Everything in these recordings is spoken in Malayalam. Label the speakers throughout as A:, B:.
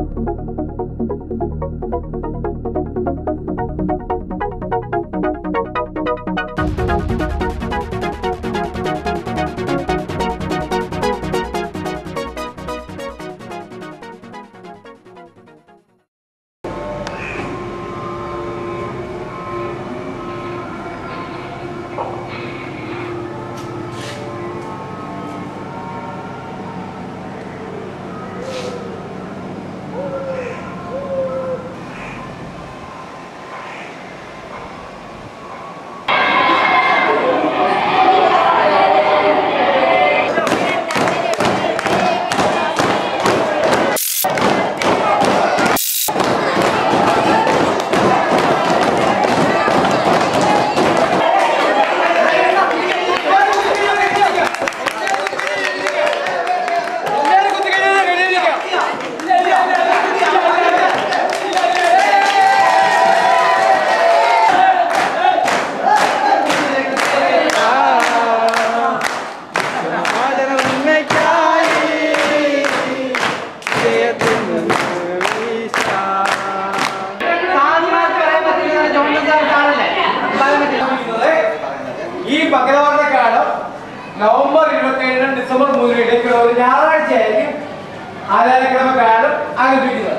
A: November 27 December 3 ഇടയ്ക്കുള്ള ഞായറാഴ്ചയായിരിക്കും ആരാധനക്രമകാലം ആരംഭിക്കുന്നത്.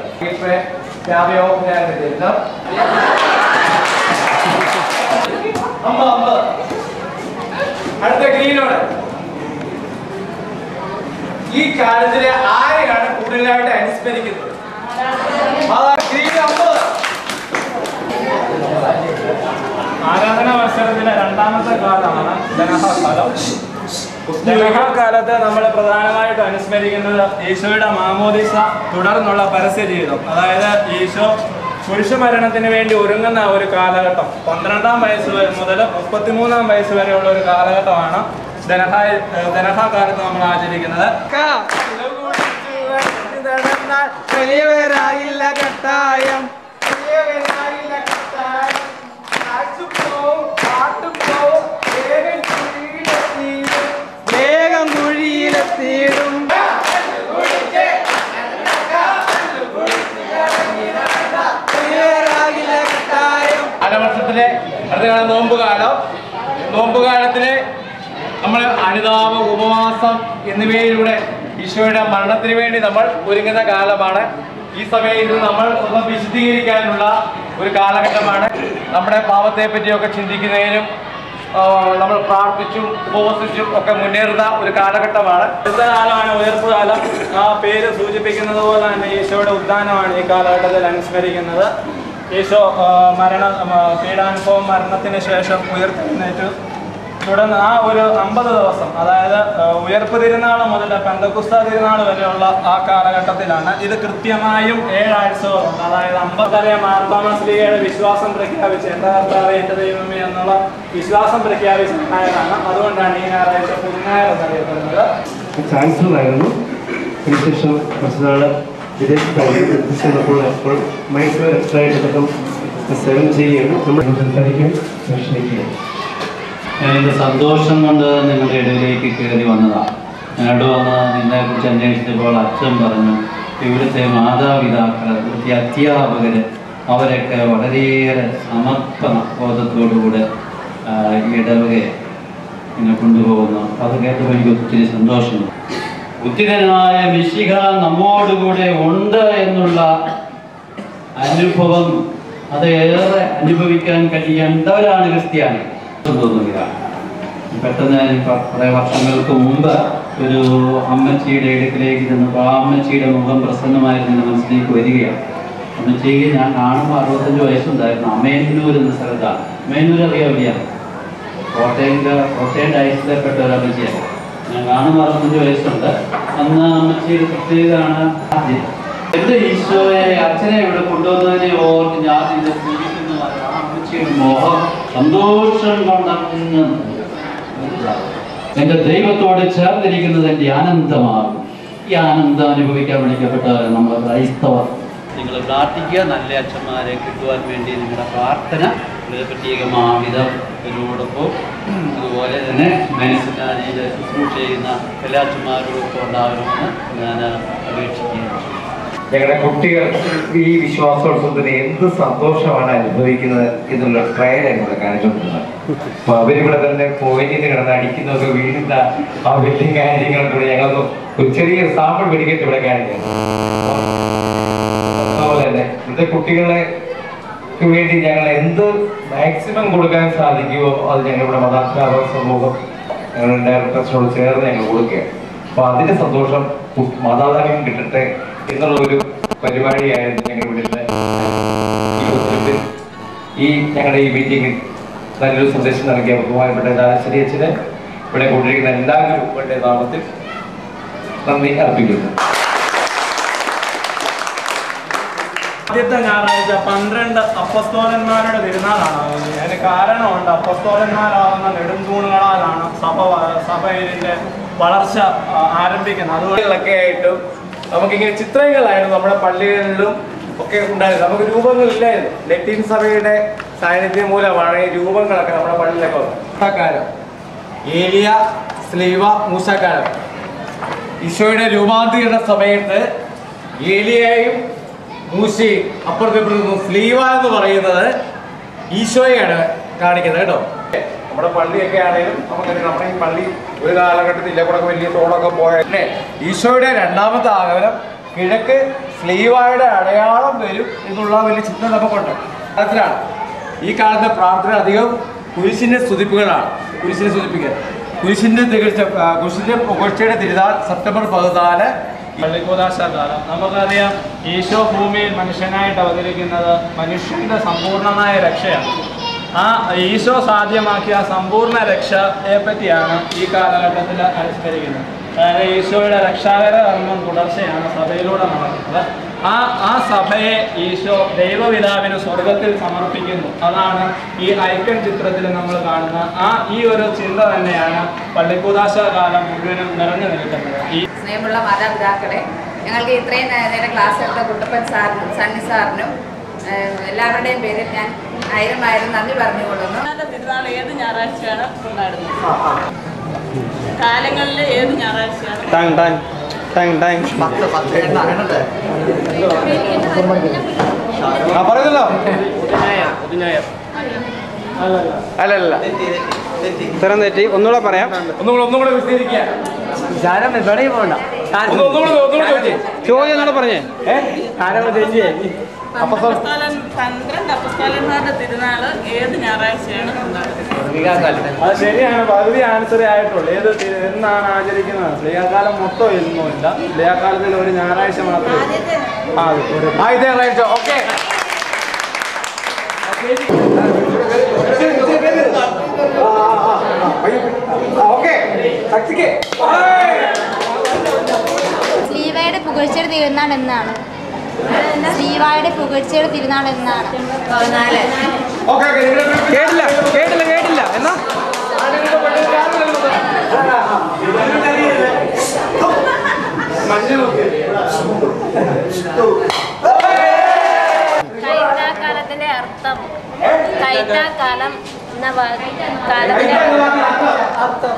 A: അടുത്ത ഗ്രീനോട് ഈ കാലത്തിലെ ആരെയാണ് കൂടുതലായിട്ട് അനുസ്മരിക്കുന്നത്? ഗ്രീൻ 50.
B: ആരാധനാ മത്സരത്തിലെ രണ്ടാമത്തെ കാലമാണ് ജനഹാകാലം. ജനഹാകാലത്ത് നമ്മൾ പ്രധാനമായിട്ട് അനുസ്മരിക്കുന്നത് ഈശോയുടെ മാമോദിസ തുടർന്നുള്ള പരസ്യ ജീവിതം. അതായത് ഈശോ പുരുഷമരണത്തിന് വേണ്ടി ഒരുങ്ങുന്ന ഒരു കാലഘട്ടം 12-ാം വയസ്സ് മുതൽ 33-ാം വയസ്സ് വരെയുള്ള ഒരു കാലഘട്ടമാണ് ജനഹാകാലത്ത് നമ്മൾ ആചരിക്കുന്നത്.
A: വലിയവരായില്ല കട്ടായം വേഗം കുഴിയിലെത്തിയിടും. കാലവർഷത്തിലെ അടുത്ത നോമ്പുകാലം. നോമ്പുകാലത്തിലെ നമ്മൾ അനുതാപം, ഉപവാസം എന്നിവയിലൂടെ ഈശോയുടെ മരണത്തിന് വേണ്ടി നമ്മൾ ഒരുങ്ങുന്ന കാലമാണ്. ഈ സമയത്ത് നമ്മൾ വിശുദ്ധീകരിക്കാനുള്ള ഒരു കാലഘട്ടമാണ്. നമ്മുടെ പാപത്തെ പറ്റിയൊക്കെ ചിന്തിക്കുന്നതിനും നമ്മൾ പ്രാർത്ഥിച്ചും ഉപവസിച്ചും ഒക്കെ മുന്നേറുന്ന ഒരു കാലഘട്ടമാണ്.
B: അടുത്ത കാലമാണ് ഉയർപ്പ് കാലം. ആ പേര് സൂചിപ്പിക്കുന്നത് പോലെ തന്നെ ഈശോയുടെ ഉദ്ധാനമാണ് ഈ കാലഘട്ടത്തിൽ അനുസ്മരിക്കുന്നത്. ഈശോ പീഡാനുഭവം മരണത്തിന് ശേഷം ഉയർത്തെഴുന്നേറ്റു. തുടർന്ന് ആ ഒരു 50 ദിവസം, അതായത് ഉയർപ്പ് തിരുനാൾ മുതൽ പെന്തക്കുസ്ത തിരുനാൾ വരെയുള്ള ആ കാലഘട്ടത്തിലാണ്. ഇത് കൃത്യമായും 7 ആഴ്ചകളുണ്ട്. അതായത് 50 മാർത്തോമാശ്ലീഹയുടെ വിശ്വാസം പ്രഖ്യാപിച്ച് എൻ്റെ കർത്താവേ എൻ്റെ ദൈവമേ എന്നുള്ള വിശ്വാസം പ്രഖ്യാപിച്ച ഞായറാണ്. അതുകൊണ്ടാണ് ഈ ഞായറാഴ്ച പുതുനായർ എന്നറിയപ്പെടുന്നത്.
C: ചാൻസലറായിരുന്നു. അതിനുശേഷം കുറച്ച് നാൾ വിദേശത്തായിരുന്നു. അപ്പോൾ മൈസൂർ എക്സ്ട്രായിട്ട് സേവനം ചെയ്യുകയാണ്. നമ്മൾ സംസാരിക്കാൻ ശ്രമിക്കുകയാണ്.
D: ഞാനിത് സന്തോഷം കൊണ്ട് നിങ്ങളുടെ ഇടയിലേക്ക് കയറി വന്നതാണ്. ഞാനിവിടെ വന്ന് നിങ്ങളെക്കുറിച്ച് അന്വേഷിച്ചപ്പോൾ അച്ഛൻ പറഞ്ഞു ഇവിടുത്തെ മാതാപിതാക്കൾ, ഇവിടുത്തെ അധ്യാപകർ അവരൊക്കെ വളരെയേറെ സമർപ്പണ ബോധത്തോടുകൂടെ ഇടവകയെ ഇങ്ങനെ കൊണ്ടുപോകുന്നു. അത് കേട്ടപ്പോൾ എനിക്ക് ഒത്തിരി സന്തോഷമുണ്ട്. ഉത്തിരനായ മിശിഹ നമ്മോടുകൂടെ ഉണ്ട് എന്നുള്ള അനുഭവം അത് ഏറെ അനുഭവിക്കാൻ കഴിയേണ്ടവരാണ് ക്രിസ്ത്യാനി തോന്നുകയാണ്. പെട്ടെന്ന് കുറേ വർഷങ്ങൾക്ക് മുമ്പ് ഒരു അമ്മച്ചിയുടെ ഇടയ്ക്കിലേക്ക് ചെന്നപ്പോൾ ആ അമ്മച്ചിയുടെ മുഖം പ്രസന്നമായിരുന്നു മനസ്സിലേക്ക് വരികയാണ്. അമ്മച്ചിക്ക് ഞാൻ കാണുമ്പോൾ 65 വയസ്സുണ്ടായിരുന്നു. അമേന്നൂർ എന്ന സ്ഥലത്താണ്. അമേന്നൂർ അറിയാവില്ല, കോട്ടയം ഡയസിൽപ്പെട്ട ഒരു അമ്മച്ചിയാണ്. ഞാൻ കാണുമ്പോൾ 65 വയസ്സുണ്ട്. അന്ന് അമ്മച്ചിയുടെ പ്രത്യേകതയാണ് എൻ്റെ ഈശോയെ അച്ഛനെ ഇവിടെ കൊണ്ടുവന്നതിനെ ഓർത്ത് ഞാൻ ഇത് പൂജിക്കുന്നതാണ്. ആ അമ്മച്ചിയുടെ മോഹം സന്തോഷം കൊണ്ടങ്ങ് എൻ്റെ ദൈവത്തോട് ചേർന്നിരിക്കുന്നത് എൻ്റെ ആനന്ദമാകും. ഈ ആനന്ദം അനുഭവിക്കാൻ വിളിക്കപ്പെട്ടവർ നമ്മൾ ക്രൈസ്തവർ. നിങ്ങൾ പ്രാർത്ഥിക്കുക, നല്ല അച്ഛന്മാരെ കിട്ടുവാൻ വേണ്ടി നിങ്ങളുടെ പ്രാർത്ഥന പ്രത്യേകമാവിധം ഇതിനോടൊപ്പം അതുപോലെ തന്നെ മനസ്സിലാതിയിൽ ശുശ്രൂഷ ചെയ്യുന്ന എല്ലാ അച്ഛന്മാരോടൊപ്പം ഉണ്ടാകണമെന്ന് ഞാൻ അപേക്ഷിക്കുകയാണ്.
A: ഞങ്ങളുടെ കുട്ടികൾ ഈ വിശ്വാസോത്സവത്തിന് എന്ത് സന്തോഷമാണ് അനുഭവിക്കുന്നത് എന്നുള്ള ട്രയൽ ഞങ്ങൾ കാണിച്ചുകൊണ്ടിരുന്നത്. അപ്പൊ അവരിവിടെ തന്നെ പോയിന്റിന് കിടന്ന് അടിക്കുന്നതൊക്കെ വീഴുന്ന ആ വലിയ കാര്യങ്ങളൊക്കെ ഞങ്ങളൊന്ന് ഒരു ചെറിയ സാമ്പിൾ വെടിക്കെട്ട് ഇവിടെ കാണിക്കുന്നത്. അതുപോലെ തന്നെ ഇന്നത്തെ കുട്ടികളെ വേണ്ടി ഞങ്ങൾ എന്ത് മാക്സിമം കൊടുക്കാൻ സാധിക്കുമോ അത് ഞങ്ങളുടെ മതാധ്യാപക സമൂഹം ഞങ്ങളുടെ ഡയറക്ടേഴ്സിനോട് ചേർന്ന് ഞങ്ങൾ കൊടുക്കുകയാണ്. അപ്പൊ അതിന്റെ സന്തോഷം മാതാപിതാക്കൾ കിട്ടട്ടെ എന്നുള്ളൊരു പരിപാടിയായിരുന്നു ഞങ്ങൾ ഇവിടെ ഈ ഞങ്ങളുടെ ഈ മീറ്റിംഗിൽ നല്ലൊരു സന്ദേശം നൽകിയ ബഹുമാനപ്പെട്ട രാജശ്രീ അച്ഛനെ ഇവിടെ കൊണ്ടിരിക്കുന്ന എല്ലാ ഗ്രൂപ്പുകളുടെ നാമത്തിൽ നന്ദി അർപ്പിക്കുന്നു.
B: ആദ്യത്തെ ഞായറാഴ്ച 12 അപ്പസ്തോലന്മാരുടെ തിരുനാളാണ്. അതിന് കാരണമുണ്ട്. അപ്പസ്തോലന്മാരാകുന്ന നെടുന്തൂണുകളാലാണ് സഭയിലെ വളർച്ച ആരംഭിക്കുന്നത്.
A: അതുകൊണ്ടൊക്കെ ആയിട്ടും നമുക്കിങ്ങനെ ചിത്രങ്ങളായിരുന്നു നമ്മുടെ പള്ളികളിലും ഒക്കെ ഉണ്ടായിരുന്നു. നമുക്ക് രൂപങ്ങളില്ലായിരുന്നു. ലത്തീൻ സഭയുടെ സാന്നിധ്യം മൂലമാണ് ഈ രൂപങ്ങളൊക്കെ നമ്മുടെ പള്ളിയിലൊക്കെ മൂസാക്കാലം, ഏലിയ, സ്ലീവ, മൂസാക്കാലം. ഈശോയുടെ രൂപാന്തരീകരണ സമയത്ത് ഏലിയയും മൂശയും അപ്പുറത്തിപ്പുറത്തും സ്ലീവ എന്ന് പറയുന്നത് ഈശോയാണ് കാണിക്കുന്നത് കേട്ടോ. നമ്മുടെ പള്ളിയൊക്കെ ആണെങ്കിലും നമുക്കറിയാം, നമ്മുടെ ഈ പള്ളി ഒരു കാലഘട്ടത്തിൽ ഇല്ലക്കൂടൊക്കെ വലിയ തോടൊക്കെ പോയല്ലേ. ഈശോയുടെ രണ്ടാമത്തെ ആഗമനം കിഴക്ക് സ്ലീവായുടെ അടയാളം വരും എന്നുള്ള വലിയ ചിന്ത നമുക്കുണ്ട്. അതിലാണ് ഈ കാലത്തെ പ്രാർത്ഥന അധികം കുരിശിന്റെ സ്തുതിപ്പുകളാണ്. കുരിശിനെ സ്തുതിപ്പിക്കുക, കുരിശിന്റെ പുകഴ്ചയുടെ തിരുനാൾ സെപ്റ്റംബർ 14
B: പള്ളിക്കൂദാശകാലം. നമുക്കറിയാം, ഈശോ ഭൂമിയിൽ മനുഷ്യനായിട്ട് അവതരിക്കുന്നത് മനുഷ്യന്റെ സമ്പൂർണമായ രക്ഷയാണ്. ആ ഈശോ സാധ്യമാക്കിയ സമ്പൂർണ്ണ രക്ഷയെ പറ്റിയാണ് ഈ കാലഘട്ടത്തിൽ അനുസ്മരിക്കുന്നത്. അതായത് ഈശോയുടെ രക്ഷാകര കർമ്മം തുടർച്ചയാണ് സഭയിലൂടെ നടക്കുന്നത്. ആ സഭയെ ഈശോ ദൈവപിതാവിന് സ്വർഗത്തിൽ സമർപ്പിക്കുന്നു. അതാണ് ഈ ഐക്കൺ ചിത്രത്തിൽ നമ്മൾ കാണുന്ന ഈ ഒരു ചിന്ത തന്നെയാണ് പള്ളിക്കൂദാശ കാലം മുഴുവനും നിറഞ്ഞു നിൽക്കുന്നത്.
E: സ്നേഹമുള്ള മാതാപിതാക്കളെ, ഞങ്ങൾക്ക് ഇത്രയും നേരം ക്ലാസ് എടുത്ത കുട്ടപ്പൻ സാറിനും സണ്ണി സാറിനും എല്ലാവരുടെയും പേരിൽ ഞാൻ 1000 നന്ദി പറഞ്ഞുകൊള്ളുന്നു.
F: തിരുനാൾ ഏത് ഞായറാഴ്ചയാണ് കൊണ്ടാടുന്നത്? കാലങ്ങളിൽ ഏത് ഞായറാഴ്ചയാണ്?
A: പറഞ്ഞല്ലോ അല്ലല്ല
G: ഉത്തരം തെറ്റി. ഒന്നുകൂടെ പറയാം.
A: ഒന്നുകൂടെ വിശദീകരിക്കുക.
G: ചോദ്യം ഒന്നുകൂടെ പറഞ്ഞേ.
F: 12 അപ്പസ്തോലന്മാരുടെ തിരുനാൾ ഏത് ഞായറാഴ്ചയാണ് കൊണ്ടാടുന്നത്?
B: അത് ശരിയാണ്. പകുതി ആൻസറേ ആയിട്ടുള്ളൂ. എന്നാണ് ആചരിക്കുന്നത്? സ്ലീഹാകാലം മൊത്തം ഒന്നുമില്ല. സ്ലീഹാകാലത്തിൽ ഒരു ഞായറാഴ്ച മാത്രമേ.
A: ആദ്യത്തെ ഞായറാഴ്ച. ഓക്കെ,
H: സ്ലീവയുടെ പുകഴ്ചയുടെ തിരുനാൾ എന്നാണ്? സ്ലീവയുടെ പുകഴ്ചയുടെ തിരുനാൾ എന്നാണ്?
G: കേട്ടില്ല എന്നാ
H: കൈത്താക്കാലത്തിന്റെ അർത്ഥം. കൈത്താക്കാലം എന്ന കാലത്തിന്റെ അർത്ഥം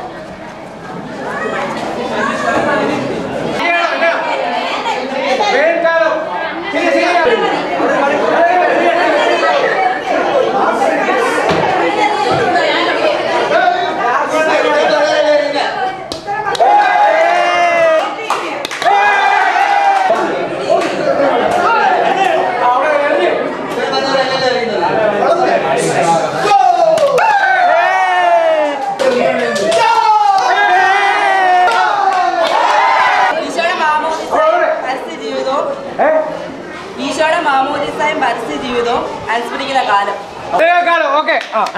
F: ഈശോയുടെ മാമോദിസയും പരസ്യ ജീവിതവും അനുസ്മരിക്കുന്ന കാലം.
A: ഓക്കെ.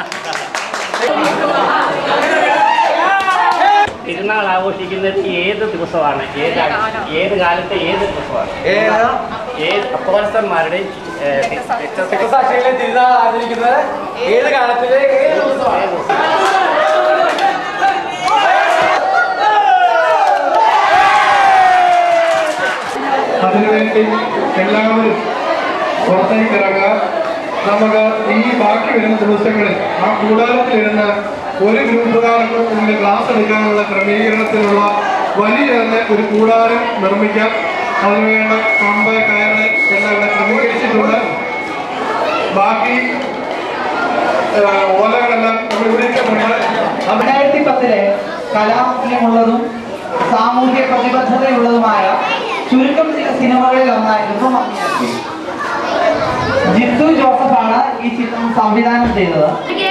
I: തിരുനാൾ ആഘോഷിക്കുന്നത് ഏത് ദിവസമാണ്? ഏത് കാലത്തെ ഏത് ദിവസമാണ്? ഏത് അപ്പോസ്തലന്മാരുടെയും
A: രക്തസാക്ഷികളെ തിരുനാൾ ആചരിക്കുന്നത് ഏത് കാലത്തിലെ ഏത് ദിവസമാണ്?
C: അതിനുവേണ്ടി എല്ലാവരും പുറത്തേക്ക് ഇറങ്ങുക. നമുക്ക് ഈ ബാക്കി വരുന്ന ദിവസങ്ങളിൽ ആ കൂടാരത്തിലിരുന്ന ഒരു ഗ്രൂപ്പുകാർക്ക് മുന്നിൽ ക്ലാസ് എടുക്കാനുള്ള ക്രമീകരണത്തിനുള്ള വലിയ തന്നെ ഒരു കൂടാരം നിർമ്മിക്കാം. അതിനുവേണ്ട കമ്പ് കയറ് എല്ലാം ഇവിടെ ക്രമീകരിച്ചിട്ടുണ്ട്. ബാക്കി ഓലകളെല്ലാം നമ്മൾ വിളിച്ചിട്ടുണ്ട്.
J: 2010 കലാമൂല്യമുള്ളതും സാമൂഹ്യ പ്രതിബദ്ധതയുള്ളതുമായ ചുരുക്കം ചില സിനിമകളിൽ ഒന്നായിരുന്നു മമ്മിയാക്കി. ജിത്തു ജോസഫാണ് ഈ ചിത്രം സംവിധാനം ചെയ്തത്.